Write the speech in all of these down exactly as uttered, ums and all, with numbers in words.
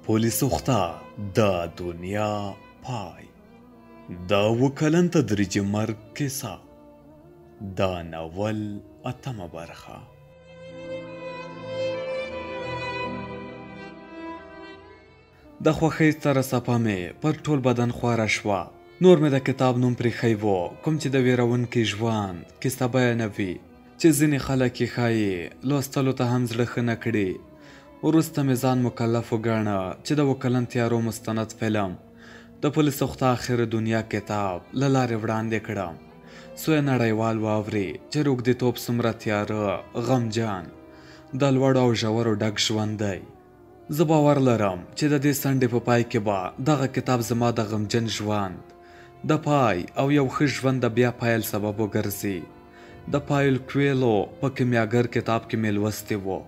پولی سوخته د دنیا پای د اوه کلن تدریجي مرګ کیسه د ناول اتمه برخه. د خوښۍ ستره څپه مې پر ټول بدن خواره شوه. نور مې د کتاب نوم پرېښی و، کوم چې د ویرونکي ژوند کیسه بیانوي چې ځینې خلک یې ښایي لوستلو ته هم زړه ښه نه کړي. وروسته مې ځان مکلف وګاڼه چې د اوه کلن تیارو مستند فلم د پولی سوخته آخر دنیا کتاب له لارې وړاندې کړم، څو یې نړیوال واوري چې روږديتوب څومره تیاره، غمجن، د لوړو او ژورو ډک ژوند دی. زه باور لرم چې د دې څنډې په پای کې به دغه کتاب زما د غمجن ژوند د پای او یو ښه ژوند د بیا پیل سبب وګرځي. د پایل کویلو په کیمیاګر کتاب کې مې لوستی و.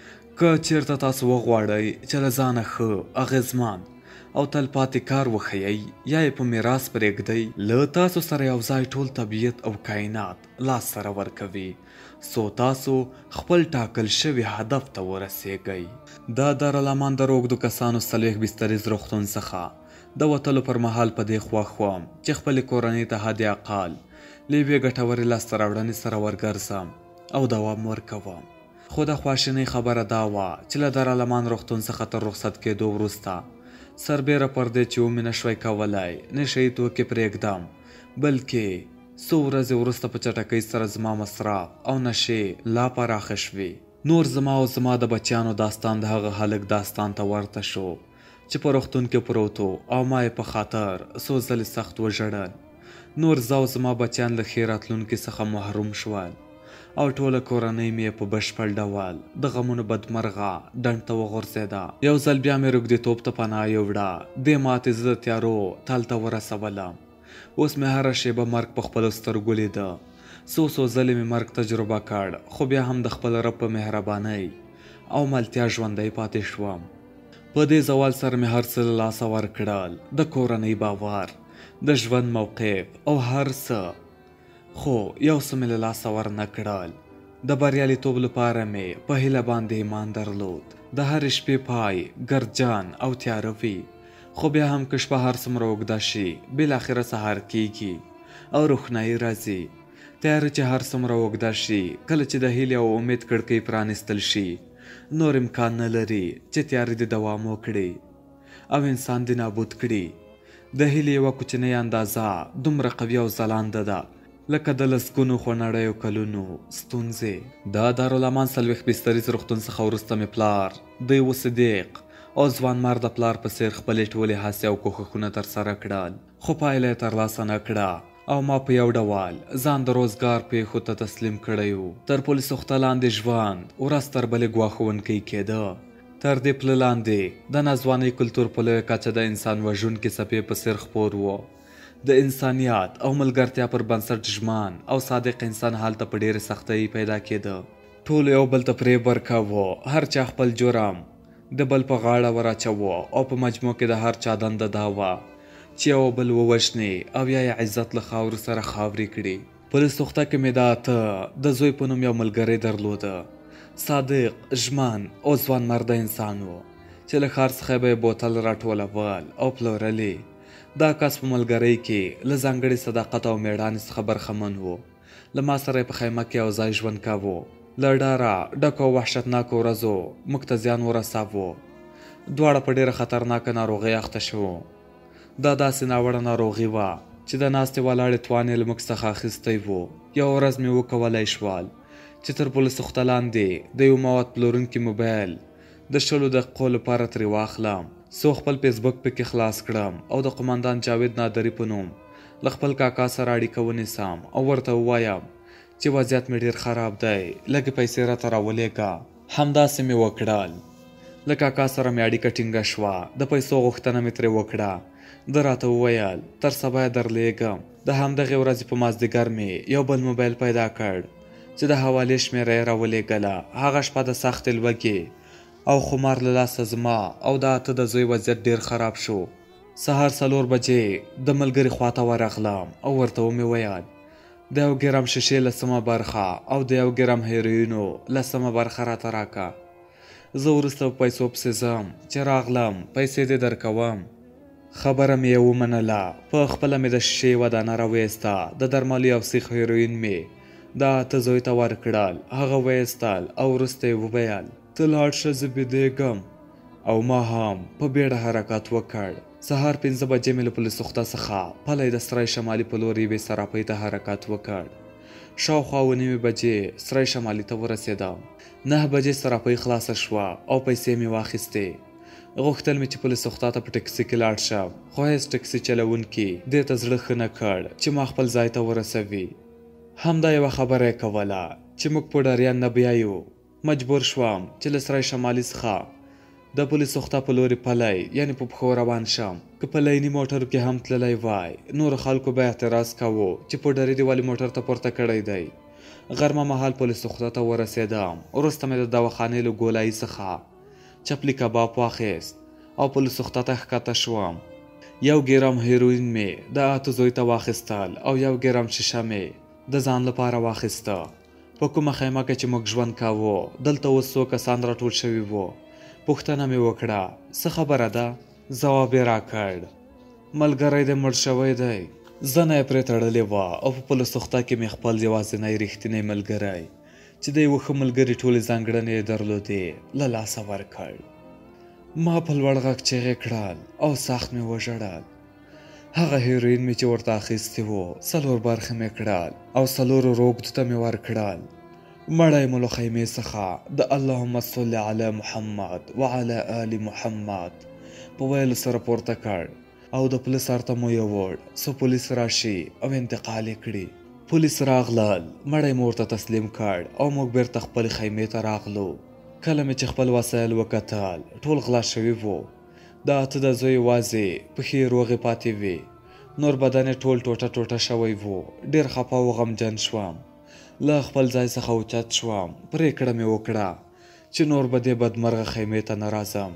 که چیرته تاسو وغواړئ چې له ځانه ښه، اغېزمن او تلپاتې کار وښیئ یا یې په میراث پرېږدئ، له تاسو سره یو ځای ټول طبیعت او کائنات لاس سره ورکوي څو تاسو خپل ټاکل شوي هدف ته ورسیږئ. د دارالامان د روږدو کسانو څلوېښت بستریز روغتون څخه د وتلو پر مهال په دې خوښ وم چې خپلې کورنۍ ته حد اقل له یوې ګټورې لاسته راوړنې سره ورګرځم او دوام ورکوم. خو د خواشینۍ خبره دا وه چې له دارالامان روغتون څخه تر رخصت کېدو وروسته سربیره پر دې چې ومې نشوی کولی نشه یي توکي پرېږدم، بلکې څو ورځې وروسته په چټکۍ سره زما مصرف او نشې لا پراخه شوې. نور زما او زما د بچیانو داستان د هغه هلک داستان ته ورته شو چې په روغتون کې پروت و او ما یې په خاطر څو ځلې سخت وژړل. نور زه او زما بچیان له ښې راتلونکي څخه محروم شول او ټوله کورنۍ مې په بشپړ ډول د غمونو بدمرغه ډنډ ته وغورځېده. یو ځل بیا مې روږديتوب ته پناه یووړه. دې ماتې زه د تیارو تل ته ورسولم. اوس مې هره شیبه مرګ په خپلو سترګو لیده. څو څو ځلې مې مرګ تجربه کړ، خو بیا هم د خپل رب په مهربانۍ او ملتیا ژوندی پاتې شوم. په دې زوال سره مې هر څه له لاسه ورکړل، د کورنۍ باور، د ژوند موقف او هر څه، خو یو څه مې له لاسه ورنه کړل. د بریالیتوب لپاره مې په هیله باندې ایمان درلود. د هرې شپې پای ګردجن او تیاره وي، خو بیا هم که شپه هر څومره اوږده شي بالاخره سهار کیږي او روښنایي راځي. تیاره چې هر څومره اوږده شي، کله چې د هیلې او امید کړکۍ پرانیستل شي، نور امکان نه لري چې تیارې دې دوام وکړي او انسان دې نابود کړي. د هیلې یوه کوچنۍ اندازه دومره قوي او ځلانده ده لکه د لسګونو خونړیو کلونو ستونزې. د دارالامان څلوېښت بستریز روغتون څخه وروسته مې پلار د یوه صدیق او ځوان مرد پلار په څېر خپلې ټولې هڅې او کوښښونه ترسره کړل، خو پایله یې ترلاسه نه کړه او ما په یو ډول ځان د روزګار پېښو ته تسلیم کړی و. تر پولی سوخته لاندې ژوند ورځ تر بلې ګواښونکی کېده. تر دې پله لاندې د ناځوانۍ کلتور په لویه کچه د انسان وژونکي څپې په څېر خپور و. د انسانیت او ملګرتیا پر بنسټ ژمن او صادق انسان هلته په ډېرې سختۍ پیدا کېده. ټول یو بل ته فریب ورکاوه، هر چا خپل جرم د بل په غاړه وراچوه او په مجموع کې د هر چا دنده دا وه چې یو بل ووژني او یا یې عزت له خاورو سره خاورې کړي. پولی سوخته کې مې د اته د زوی په نوم یو ملګری درلوده، صادق، ژمن او ځوان مرده انسان و چې له ښار څخه به یې بوتل راټولول او پلورلې. دا کس په ملګرۍ کې له ځانګړي صداقت او میړانې څخه برخمن و. له ما سره یې په خیمه کې یو ځای ژوند کاوه. له ډاره ډکو او وحشتناکو ورځو موږ ته زیان ورساوه. دواړه په ډېره خطرناکه ناروغۍ اخته شوو. دا داسې ناوړه ناروغي وه چې د ناستې ولاړې توان یې له موږ څخه اخیستی و. یوه ورځ مې وکولی شول چې تر پولی سوخته لاندې د یو مواد پلورونکي موبایل د شلو دقیقو لپاره ترې واخلم، څو خپل فیسبوک پکې خلاص کړم او د قمندان جاوید نادري په نوم له خپل کاکا سره اړیکه ونیسم او ورته ووایم چې وضعیت مې ډېر خراب دی، لږې پیسې راته راولېږه. همداسې مې وکړل. له کاکا سره مې اړیکه ټینګه شوه. د پیسو غوښتنه مې ترې وکړه. ده راته وویل تر سبا یې درلېږم. د همدغې ورځې په مازدیګر مې یو بل موبایل پیدا کړ چې د حوالې شمېره یې راولېږله. هغه شپه د سختې لوږې او خمار له لاسه زما او د اته د زوی وضعیت ډېر خراب شو. سهار څلور بجې د ملګري خواته ورغلم او ورته ومې ویل د یو ګرم شیشې لسمه برخه او د یو ګرم هیروینو لسمه برخه راته راکه. زه وروسته په پیسو پسې ځم چې راغلم پیسې دې درکوم. خبره مې یې ومنله. په خپله مې د شیشې ودانه راویسته. د درملي او سیخ هیروین مې د اته زوی ته ورکړل. هغه ویستل او وروسته یې وویل ته لاړ شه زه بېدېږم. او ما هم په بیړه حرکت وکړ. سهار پنځه بجې مې له پولیس سوخته څخه پلی د سرای شمالي په لور یوې صرافۍ ته حرکت وکړ. شاوخوا اوه نیمې بجې سرای شمالي ته ورسېدم. نهه بجې صرافۍ خلاصه شوه او پیسې مې واخیستې. غوښتل مې چې پولیس سوخته ته په ټکسي کې لاړ شم، خو هېڅ ټکسي چلوونکي دې ته زړه ښه نه کړ چې ما خپل ځای ته ورسوي. همدا یوه خبره یې کوله چې موږ پوډریان نه بیایو. مجبور شوم چې له سرای شمالي څخه د پولیس سوخته په لوري پلی یعنې په پښو روان شم. که په لیني موټرو کې هم تللی وای نورو خلکو به اعتراض کوو چې پوډري دې ولې موټر ته پورته کړی دی. غرمه مهال پولیس سوخته ته ورسېدم. وروسته مې د دواخانې له ګولایي څخه چپلی کباب واخیست او پولیس سوخته ته ښکته شوم. یو ګرام هیروین مې د اته زوی ته واخیستل او یو ګرام شیشه مې د ځان لپاره واخیسته. په کومه خیمه کې چې موږ ژوند کاوه دلته اوس څو کسان راټول شوي وو. پوښتنه مې وکړه څه خبره ده؟ ځواب یې راکړ ملګری دې مړ شوی دی. زنه یې پرې تړلې وه او په پولیس سوخته کې مې خپل یوازینی رښتینی ملګری چې د یوه ښه ملګري ټولې ځانګړنې یې درلودې له لاسه ورکړ. ما په لوړ غږ چیغې کړل او سخت مې وژړل. هغه هیروین مې چې ورته اخیستې وو څلور برخې مې کړل او څلورو روږدو ته مې ورکړل. مړی مو له خیمې څخه د اللهم صل علی محمد وعلى آل محمد په ویلو سره پورته کړ او د پولیس سر ته مو یووړ څو پولیس راشي او انتقال یې کړي. پولیس راغلل. مړی مو ورته تسلیم کړ او موږ بیرته خپلې خیمې ته راغلو. کله مې چې خپل وسایل وکتل ټول غلا شوي وو. د اته د زوی یوازې پښې روغې پاتې وې. نور بدن یې ټول ټوټه ټوټه شوی وو. ډېر خفه او غمجن شوم. له خپل ځای څخه اوچت شوم. پرېکړه مې وکړه چې نور به دې بدمرغه خیمې ته نه راځم.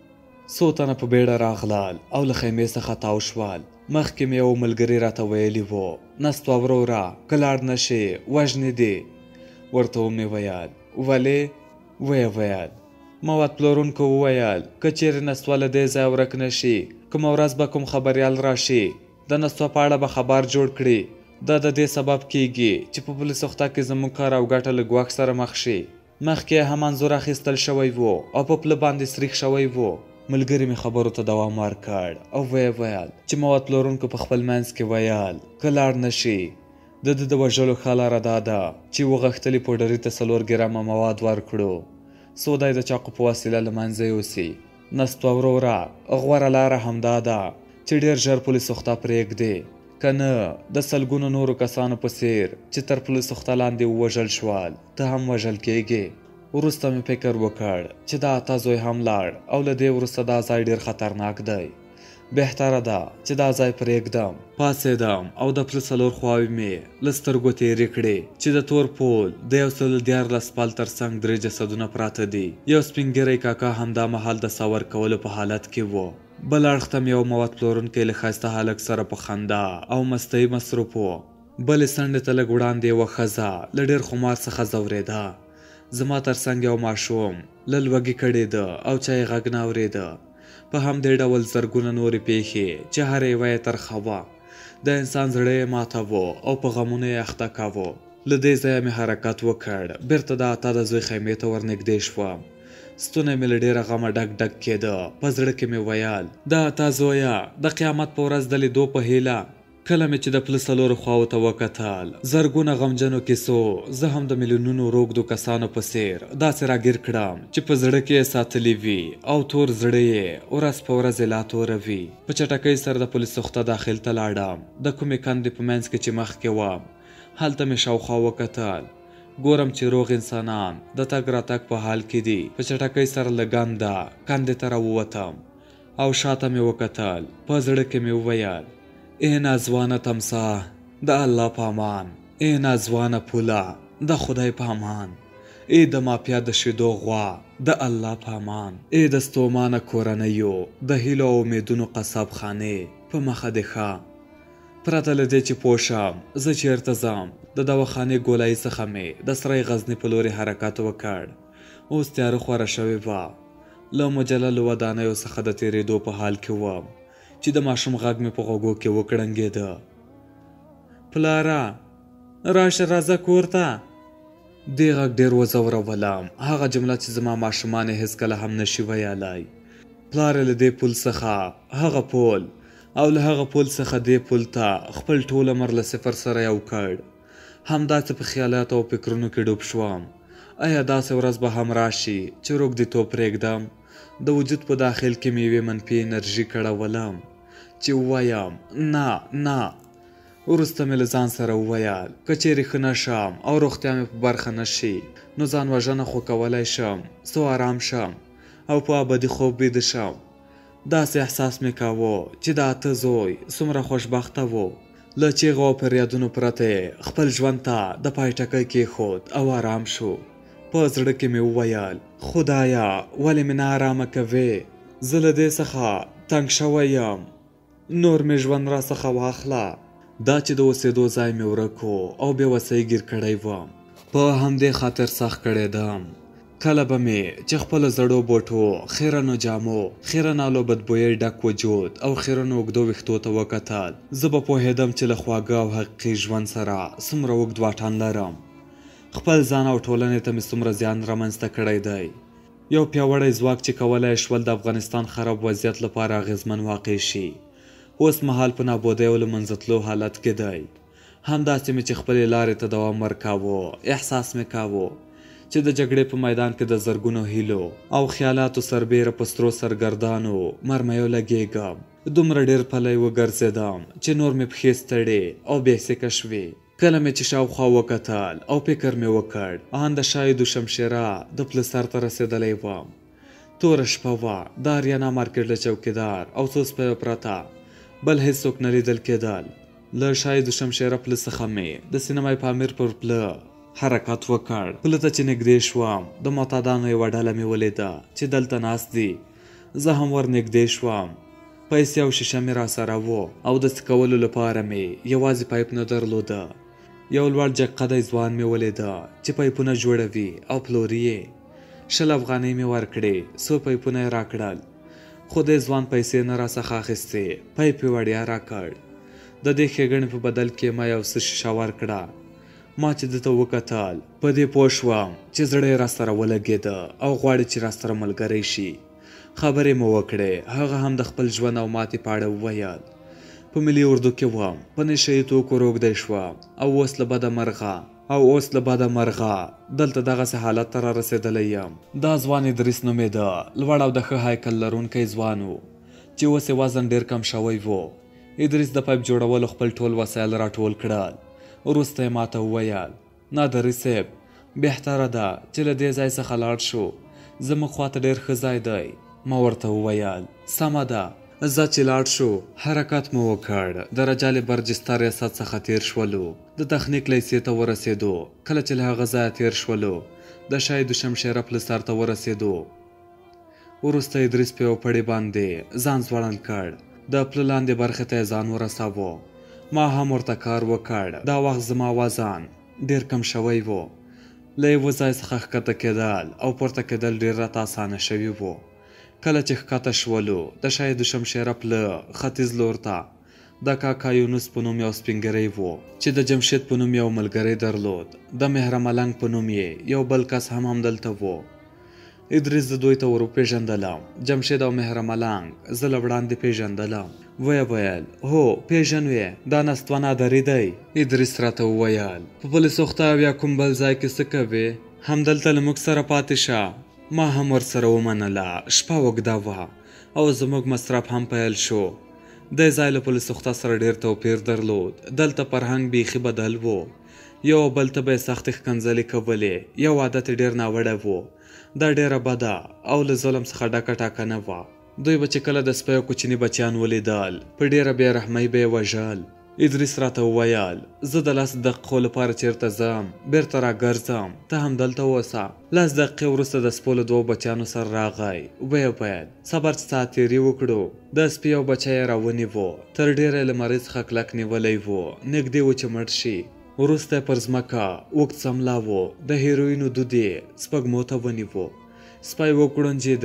څو تنه په بیړه راغلل او له خیمې څخه تاو شول. مخکې مې یو ملګري راته ویلي وو نستوه وروره که لاړ نه شې وژنې دې. ورته ومې ویل ولې؟ ویې ویل مواد پلورونکو وویل که چیرې نستوه له دې ځایه ورک نه شي کومه ورځ به کوم خبریال راشي د نستوه په اړه به خبر جوړ کړي. دا د دې سبب کیږي چې په پولیس سوخته کې زموږ کار او ګټه له ګواښ سره مخ شي. مخکې هم انځور اخیستل شوی وو او په پله باندې سریښ شوی وو. ملګري مې خبرو ته دوام ورکړ او ویې ویل چې مواد پلورونکو په خپل منځ کې ویل که لاړ نه شي د ده د وژلو ښه لاره دا ده چې وغښتلي پوډري ته څلور ګرامه مواد ورکړو سودا یې د چاقو په وسیله له منځه یوسي. نستوه وروره غوره لاره همدا ده چې ډېر ژر پولیس سوخته پرېږدې که نه د سلګونو نورو کسانو په څېر چې تر پولیس سوخته لاندې ووژل شول ته هم وژل کېږې. وروسته مې فکر وکړ چې دا اته زوی هم لاړ او له دې وروسته دا ځای ډېر خطرناک دی. بهتره ده چې دا ځای پرېږدم. پاڅېدم او د پله څلور خواوې مې له سترګو تېرې کړې چې د تور پول د یو سل دیارلس پل تر څنګ درې جسدونه پراته دي. یو سپین ږیری کاکا همدا مهال د سور کولو په حالت کې و. بل اړخ ته مې یو مواد پلورونکی له ښایسته هلک سره په خندا او مستۍ مصروف و. بلې څنډې ته لږ وړاندې یوه ښځه له ډېر خمار څخه ځورېده. زما تر څنګ یو ماشوم له لوږې کړېده او چا یې غږ نه اورېده. په همدې ډول زرګونه نورې پیښې چې هر یوه یې ترخه وه. د انسان زړه یې ماتاوه او په غمونو یې اخته کاوه. له دې ځایه مې حرکت وکړ. بیرته د اته د زوی خیمې ته ورنږدې شوم. ستونی مې له ډېره غمه ډک ډک کېده. په زړه کې مې ویل د اته زویه د قیامت په ورځ د لیدو په هیله. کله مې چې د پله څلورو خواو ته وکتل زرګونه غمجنو کیسو زه هم د میلیونونو روږدو کسانو په څېر داسې راګیر کړم چې په زړه کې یې ساتلي وي او تور زړه یې ورځ په ورځ یې لا توره وي. په چټکۍ سره د پولیس سوخته داخل ته لاړم. د کومې کندې په منځ کې چې مخکې وم هلته مې شاوخوا وکتل. ګورم چې روغ انسانان د تګ راتګ په حال کې دي. په چټکۍ سره له ګنده کندې ته راووتم او شاته مې وکتل. په زړه کې مې وویل ای نازوانه تمساح د الله په امان. ای نازوانه پوله د خدای په امان. ای د مافیا د شیدو غوا د الله په امان. ای د ستومانه کورنیو د هیلو او امیدونو قصاب خانې په مخه دې ښه. پرته له دې چې پوه شم زه چېرته ځم د دواخانې ګولایي څخه مې د سرای غزني په لورې حرکت وکړ. اوس تیاره خوره شوې وه. له مجللو ودانیو څخه د تېرېدو په حال کې وم چې د ماشوم غږ مې په غوږو کې وکړنګېده. پلاره راشه راځه کور ته. دې غږ ډېر وځورولم، هغه جمله چې زما ماشومان یې هېڅکله هم نشي ویلی. پلار یې له دې پول څخه هغه پول او له هغه پول څخه دې پول ته خپل ټول عمر له صفر سره یو کړ. همداسې په خیالاتو او فکرونو کې ډوب شوم. آیا داسې ورځ به هم راشي چې روږديتوب پرېږدم، د وجود په داخل کې مې یوې منفي انرژي کړولم چې ووایم نه نه. وروسته مې له ځان سره وویل که چیرې ښه نه شم او روغتیا مې په برخه نه شي نو ځان وژنه خو کولی شم څو آرام شم او په ابدي خوب بیده شم. داسې احساس مې کاوه چې د اته زوی څومره خوشبخته و. له چیغو او فریادونو پرته خپل ژوند ته د پای ټکی کېښود او آرام شو. په زړه کې مې وویل خدایا ولې مې نه آرامه کوې؟ زه له دې څخه تنګ شوی یم، نور مې ژوند را څخه واخله. دا چې د اوسېدو ځای مې ورک و او بې وسۍ ګیر کړی وم، په همدې خاطر سخت کړېدم. کله به مې چې خپلو زړو بوټو، خیرنو جامو، خیرنالو بدبویۍ ډک وجود او خیرنو اوږدو ویښتو ته وکتل، زه به پوهېدم چې له خواږه او حقیقي ژوند سره څومره اوږد واټن لرم. خپل ځان او ټولنې ته مې څومره زیان رامنځته کړی دی. یو پیاوړی ځواک چې کولی شول د افغانستان خراب وضعیت لپاره اغېزمن واقع شي، اوس مهال په نابودۍ او له منځه تلو حالت کې دی. همداسې مې چې خپلې لارې ته دوام ورکاوه، احساس مې کاوه چې د جګړې په میدان کې د زرګونو هیلو او خیالاتو سربیره په سترو سرګردانو مرمیو لګېږم. دومره ډېر پلی وګرځېدم چې نور مې پښې ستړې او بېسیکه شوې. کله مې چې شاوخوا وکتل او فکر مې وکړ، ان د شاهد شمشیره د پله سر ته رسېدلی وم. توره شپه وه، د اریانا مارکېټ له چوکیدار او څو سپیو پرته بل هېڅوک نه لیدل کېدل. له شاهد شمشیره پله څخه مې د سینمای پامیر پر پله حرکت وکړ. پله ته چې نږدې شوم، د معتادانو یوه ډله مې ولیده چې دلته ناست دي. زه هم ور نږدې شوم. پیسې او شیشه مې را سره و او د څکولو لپاره مې یوازې پایپ نه درلوده. یو لوړ جګقدی ځوان مې ولیده چې پایپونه جوړوي او پلوري یې. شل افغانۍ مې ورکړې، څو پایپونه یې راکړل، خو دې ځوان پیسې نه راڅخه اخیستې، پایپ یې وړیا راکړ. د دې ښېګڼې په بدل کې ما یو څه شیشه ورکړه. ما چې ده ته وکتل، په دې پوه شوم چې زړه یې راسره ولګېده او غواړي چې راسره ملګری شي. خبرې مو وکړې، هغه هم د خپل ژوند او ماتې په اړه وویل. په ملي اردو کې وم، په نشه یي توکو روږدی شوم او اوس له بده مرغه او اوس له بده مرغه دلته دغسې حالت ته را رسېدلی یم. دا ځوان ادریس نومېده، لوړ او د ښه هیکل لرونکی ځوان و چې اوس یې وزن ډېر کم شوی و. ادریس د پایپ جوړولو خپل ټول وسایل راټول کړل. وروسته یې ماته وویل نادري صاحب، بهتره ده چې له دې ځای څخه لاړ شو، زموږ خواته ډېر ښه ځای دی. ما ورته وویل سمه ده. زه چې لاړ شو، حرکت مو وکړ. د رجال برجسته ریاست څخه تېر شولو، د تخنیک لیسې ته ورسېدو. کله چې له هغه ځایه تېر شولو، د شاهد شمشیره پله سر ته ورسېدو. وروسته ادریس په یو پړي باندې ځان ځوړند کړ، د پله لاندې برخې ته یې ځان ورساوه. ما هم ورته کار وکړ. دا وخت زما وزن ډېر کم شوی و. له یوه ځای څخه ښکته کېدل او پورته کېدل ډېر راته اسانه شوي و. کله چې ښکته شولو، د شاهد شمشیره پله ختیځ لور ته د کاکا یونس په نوم یو سپینګری و چې د جمشید په نوم یو ملګری درلود. د مهرملنګ په نوم یې یو بل کس هم همدلته و. ادریس زه دوی ته ور وپېژندلم. جمشید او مهرملنګ زه له وړاندې پېژندلم. ویې ویل هو پېژنو یې، دا نستوه نادري دی. ادریس راته وویل په پلې سوخته او یا کوم بل ځای کې څه کوې؟ همدلته له موږ سره پاتې شه. ما هم ورسره ومنله. شپه اوږده وه او زموږ مصرف هم پیل شو. دې ځای له پلې سوخته سره ډېر توپیر درلود. دلته فرهنګ بیخي بدل و. یو بل ته به یې سختې ښکنځلې کولې. یو عادت یې ډېر ناوړه و. دا ډېره بده او له ظلم څخه ډکه ټاکنه وه. دوی به چې کله د سپیو کوچني بچیان ولیدل، په ډېره بې رحمۍ به یې وژل. ادریس راته وویل زه د لس دقیقو لپاره چېرته ځم، بېرته راګرځم، ته همدلته اوسه. لس دقیقې وروسته د سپو له دوو بچیانو سره راغی. ویې ویل صبر چې ساعت تېري وکړو. د سپي یو بچی یې راونیوه، تر ډېره یې له مرۍ څخه کلک نیولی و، نږدې و چې مړ شي. وروسته یې پر ځمکه اوږد څملاوه، د هیروینو دود یې سپږمو ته ونیوه. سپی وکړنجېده.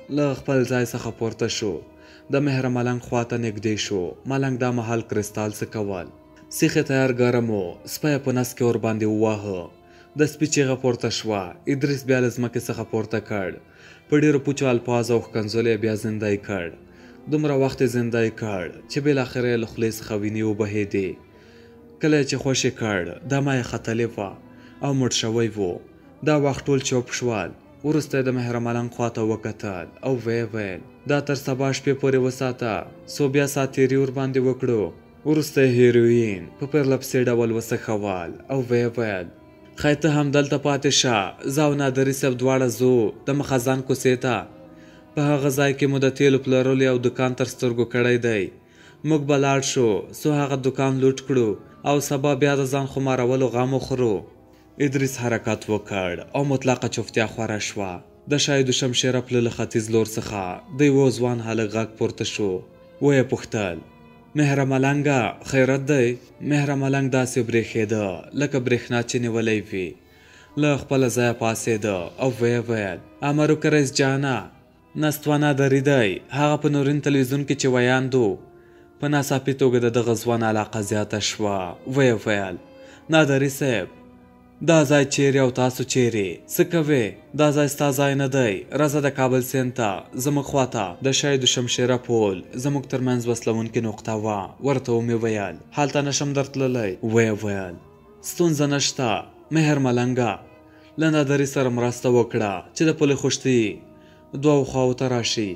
له خپل ځای څخه پورته شو. د مهر ملنګ خواته نږدې شو. ملنګ دا مهال کرسټال څه کول. سیخې تیار ګرم و. سپی په نس کې ور باندې وواهه. د سپي چیغه پورته شوه. ادریس بیا له ځمکې څخه پورته کړ. په ډېرو پوچو الفاظو او ښکنځلو یې بیا زندی کړ. دومره وخت یې زندی کړ چې بالاخره یې له خولې څخه وینې وبهېدې. کله چې خوش یې کړ دمه یې ختلې وه او مړ شوی و. دا وخت ټول چوپ شول. وروسته یې د مهر ملنګ خواته وکتل او ویې ویل دا تر سبا شپې پورې وساته څو بیا ساتیري ورباندې وکړو. وروسته یې هیروین په پرله پسې ډول وڅښول او ویې ویل خی ته هم دلته پاتې شه. زه او نادري صاحب دواړه ځو د مخزن کوڅې ته. په هغه ځای کې مو د تیلو پلورلو یو دوکان تر سترګو کړی دی. موږ به لاړ شو څو هغه دوکان لوټ کړو او سبا بیا د ځان خمارولو غم وخورو. ادریس حرکت وکړ او مطلقه چوفتیا خوره شوه. د شاهد شمشیره پله له ختیځ لور څخه د یوه ځوان هلک غږ پورته شو. ویې پوښتل مهر ملنګه خیرت دی؟ مهر ملنګ داسې برېښېده لکه برېښنا چې نیولی وي. له خپله ځایه پاڅېده او ویې ویل امروکه رئیس جانه نستوانه دری دی. هغه په نورین تلویزیون کې چې ویاندو په ناڅاپي توګه د دغه ځوان علاقه زیاته شوه. ویې ویل نادري صاحب دا ځای چیرې او تاسو چیرې څه کوې؟ دا ځای ستا ځای نه دی. راځه د کابل سیند ته زموږ خواته. د شاهد شمشیره پول زموږ ترمنځ وسلوونکې نقطه وه. ورته ومې ویل هلته نشم درتللی. ویې ویل ستونزه نشته مهر ملنګه له نادري سره مرسته وکړه چې د پولې خشتي دوو خواو ته راشي.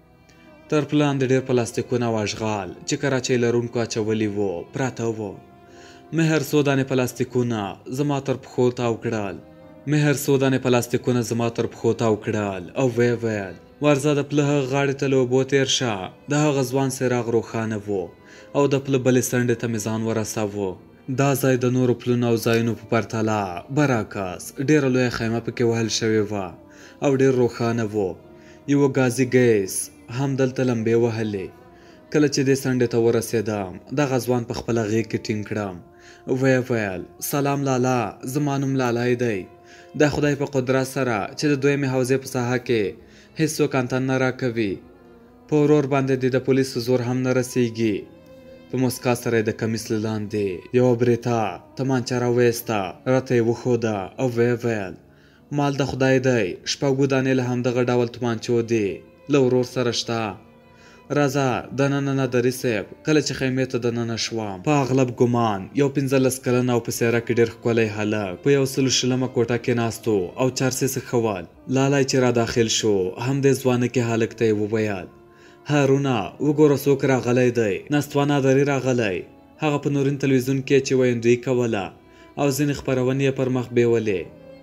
تر پلان د ډېر پلاستیکونه او اشغال چې کراچۍ لرونکو اچولي وو پراته وو. مهر څو دانې پلاستیکونه زما تر پښو تاو کړل. مهر څو دانې پلاستیکونه زما تر پښو تاو کړل او ویې ویل ورځه د پله هغه غاړې ته له اوبو تېر شه. د هغه ځوان څراغ روښانه و او د پله بلې څنډې ته مې ځان ورساوه. دا ځای د نورو پلونو او ځایونو په پرتله برعکس ډېره لویه خیمه پکې وهل شوې وه او ډېر روښانه و. یوه ګازي ګیس هم دلته لمبې وهلې. کله چې دې څنډې ته ورسېدم دغه ځوان په خپله غېږ کې ټینګ کړم. ویې ویل سلام لالا زما نوم لالای دی. د خدای په قدرت سره چې د دویمې حوزې په ساحه کې هېڅوک انتن نه راکوي. په ورور باندې دې د پولیسو زور هم نه رسیږي. په موسکا سره یې د کمیس له لاندې یوه برېتا تمانچه راویسته راته یې وښوده او ویې ویل مال د خدای دی. شپږو دانې له همدغه ډول تومانچو دي له ورور سره شته. راځه دننه نادري صاحب. کله چې خیمې ته دننه شوم په اغلب ګمان یو پنځلس کلن او په څېره کې ډېر ښکلی هلک په یو سلو شلمه کوټه کې ناست و او چارسې څښول. لالای چې را داخل شو همدې ځوانکي هلک ته یې وویل هارونه وګوره څوک راغلی دی. نستوه نادري راغلی. هغه په نورین تلویزیون کې چې ویندویي کوله او ځینې خپرونې یې پر مخ بیولې.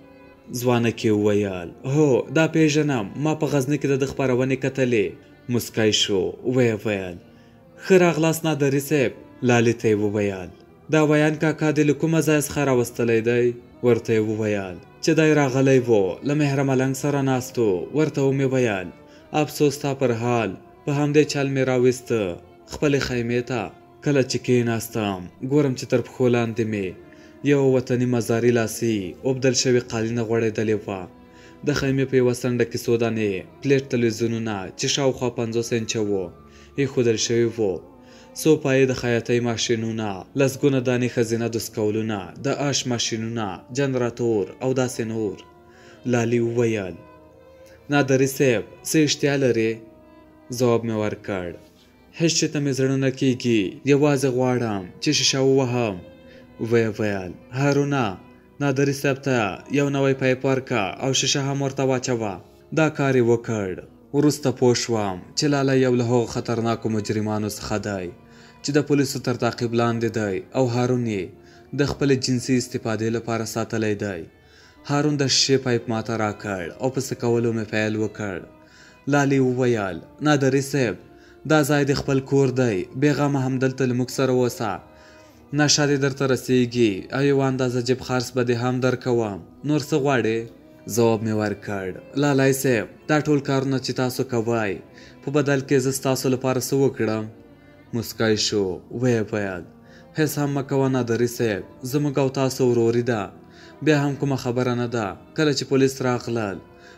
ځوانکي وویل هو دا پیژنم ما په غزني کې د ده خپرونې کتلې. مسکی شو. ویې ویل ښه راغلاست نادري صاحب. لالي ته یې وویل دا ویان کاکا دې له کومه ځایه څخه راوستلی دی؟ ورته یې وویل چې دی راغلی و له مهر ملنګ سره ناست و. ورته ومې ویل افسوس تا پر حال په همدې چل مې راویسته خپلې خیمې ته. کله چې کېناستم ګورم چې تر پښو لاندې مې یو وطني مزاري لاسي اوبدل شوې قالینه غوړېدلې وه. د خیمې په یوه څنډه کې څو دانې پلیټ تلویزیونونه چې شاوخوا پنځوس انچه وو ایښودل شوي وو. څو پایې د خیاطۍ ماشینونه، لسګونه دانې ښځینه دستکولونه، د آش ماشینونه، جنراتور او داسې نور. لالي وویل نادري صاحب څه اشتیا لرې؟ ځواب مې ورکړ هېڅ چې ته مې زړه نه کېږي، یوازې غواړم چې شیشه ووهم. ویې ویل هارونه نادري صاحب ته یو نوی پیپ ورکه او شیشه هم ورته واچوه. دا کار یې وکړ. وروسته پوه شوم چې لالی یو له هغو خطرناکو مجرمانو څخه دی چې د پولیسو تر تعقیب لاندې دی او هارون یې د خپلې جنسي استفادې لپاره ساتلی دی. هارون د شیشې پایپ ماته راکړ او په څه کولو مې پیل وکړ. لالي وویل نادري صاحب دا ځای د خپل کور دی، بېغمه همدلته له موږ سره اوسه. نشه دې درته رسیږي او یوه اندازه جیب خرڅ به دې هم درکوم. نور څه غواړې؟ ځواب مې ورکړ لالای صاحب دا ټول کارونه چې تاسو کوئ په بدل کې زه ستاسو لپاره څه وکړم؟ مسکی شو. ویې ویل هېڅ هم مه کوه نادري صاحب، زموږ او تاسو وروري ده. بیا هم کومه خبره نه ده. کله چې پولیس راغلل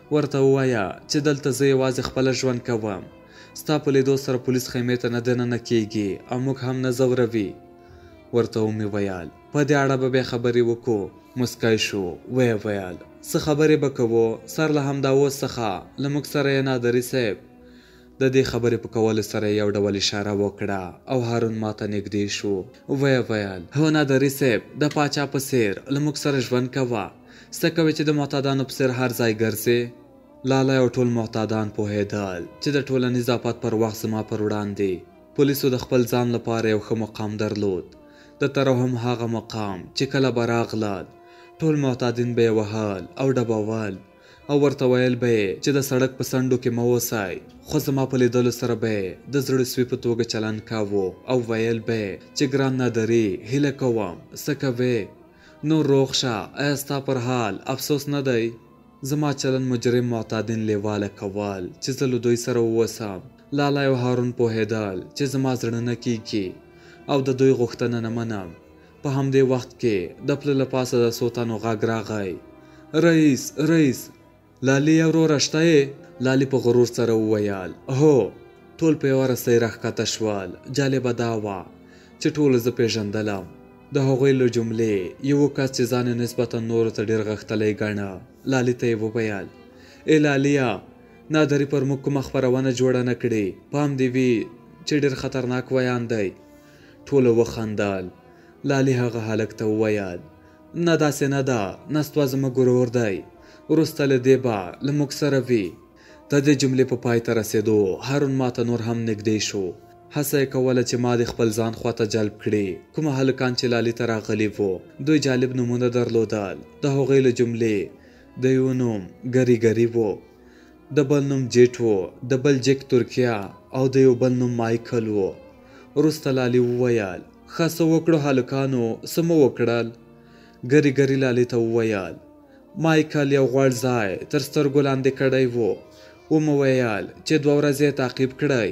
ورته ووایه چې دلته زه یوازې خپله ژوند کوم، ستا په لیدو سره پولیس خیمې ته نه دننه کیږي او موږ هم نه ځوروي. ورته ومې ویل په دې اړه به بیا خبرې وکړو. مسکی شو، ویې ویل څه خبرې به کوو، سر له همدا اوس څخه له موږ سره یې نادري صاحب. د دې خبرې په کولو سره یو ډول اشاره وکړه او هارون ماته نږدې شو. ویې ویل هو نادري صاحب، د پاچا په څېر له موږ سره ژوند کوه، څه کوې چې د معتادانو په څېر هر ځای ګرځې. لالی او ټول معتادان پوهېدل چې د ټولنیز آفت پر وخت زما پر وړاندې پولیسو د خپل ځان لپاره یو ښه مقام درلود، د ترحم هغه مقام چې کله به راغلل ټول معتادین به یې وهل او ډبول او ورته ویل به یې چې د سړک په څنډو کې مه اوسئ، خو زما په لیدلو سره به یې د زړه سوي په توګه چلند کاوه او ویل به یې چې ګران نادري هیله کوم څه کوې، نور روغ شه، ایا ستا پر حال افسوس نه دی؟ زما چلند مجرم معتادین لیواله کول چې زه له دوی سره واوسم. لالی او هارون پوهېدل چې زما زړه نه کیږي او د دوی غوښتنه نه منم. په همدې وخت کې د پله له پاسه د څو تنو غږ راغی، رئیس رئیس لالي وروره شته یې؟ لالي په غرور سره وویل هو. ټول په یوه رسۍ راښکته شول. جالبه دا وه چې ټول زه پېژندلم. د هغوی له جملې یو کس چې ځان یې نسبتا نورو ته ډېر غښتلی ګڼه. لالي ته یې وویل ای لاليه، نادري پر موږ کومه خپرونه جوړه نه کړې، پام دې وي چې ډېر خطرناک ویان دی. ټولو وخندل. لالي هغه هلک ته وویل نه داسې نه ده، نستوه زموږ ورور دی، وروسته له دې به له موږ سره وي. د دې جملې په پای ته رسېدو هارون ماته نور هم نږدې شو. هڅه یې کوله چې ما د خپل ځان خواته جلب کړي. کومه هلکان چې لالي ته راغلي وو دوی جالب نومونه درلودل. د هغوی له جملې د یو نوم ګری ګری وو، د بل نوم جیټ وو، د بل جیک ترکیه او د یو بل نوم مایکل وو. وروسته لالي وویل ښه څه وکړو هلکانو، څه مو وکړل؟ ګری ګری لالي ته وویل مایکل یو غوړ ځای تر سترګو لاندې کړی وو. ومو ویل چې دوه ورځې تعقیب کړی.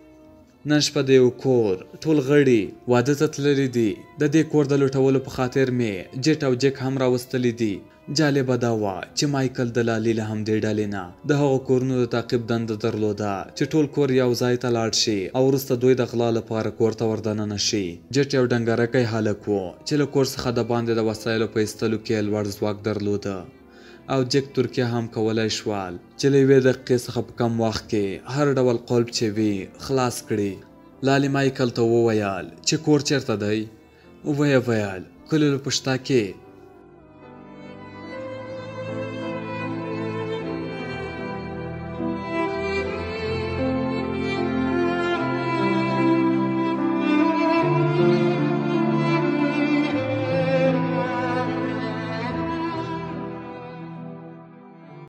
نن شپه د یو کور ټول غړي واده ته تللي دي. د دې کور د لوټولو په خاطر مې جیټ او جیک هم راوستلي دي. جالبه دا وه چې مایکل د لالي له همدې ډلې نه د هغو کورونو د تعقیب دنده درلوده چې ټول کور یو ځای ته لاړ شي او وروسته دوی د غلا لپاره کور ته وردننه شي. جیټ یو ډنګرکی هلک و چې له کور څخه د باندې د وسایلو په ایستلو کې یې لوړ ځواک درلوده او جیک ترکیه هم کولی شول چې له یوې دقیقې څخه په کم وخت کې هر ډول قلب چې وي خلاص کړي. لالي مایکل ته وویل چې کور چیرته دی؟ ویې ویل کلیو په شتا کې.